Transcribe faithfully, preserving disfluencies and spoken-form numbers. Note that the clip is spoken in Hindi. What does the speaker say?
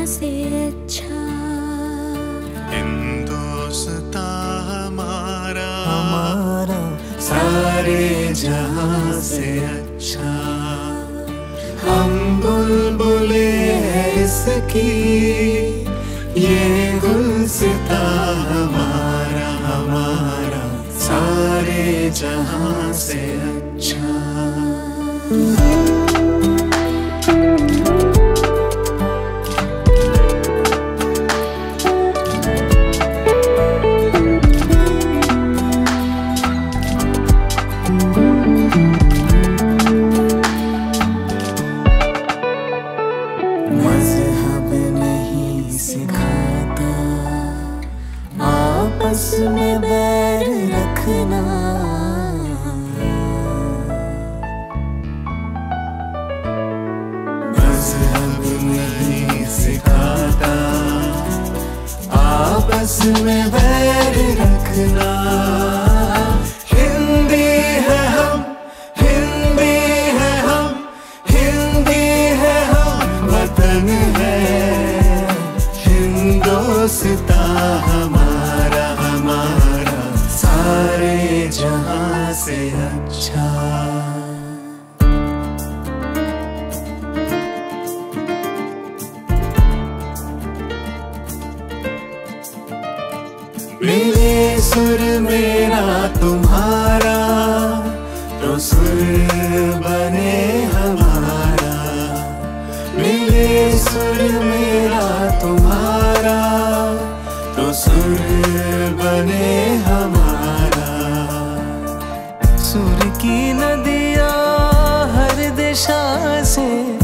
से अच्छा। हिंदुस्ता हमारा हमारा सारे जहां से अच्छा। हम बुलबुले हैं इसकी, ये गुलसिता हमारा हमारा सारे जहां से अच्छा। मज़हब नहीं सिखाता आपस में बैर रखना। मज़हब नहीं सिखाता आपस में बैर रखना। हिंदी है हम, हिंदी है हम, हिंदी है हम, वतन है हिंदुस्ता हमारा हमारा सारे जहां से अच्छा। मिले सुर मेरा तुम्हारा तो सुर बने हमारा। मिले सुर मेरा तुम्हारा तो सुर बने हमारा। सुर की नदियाँ हर दिशा से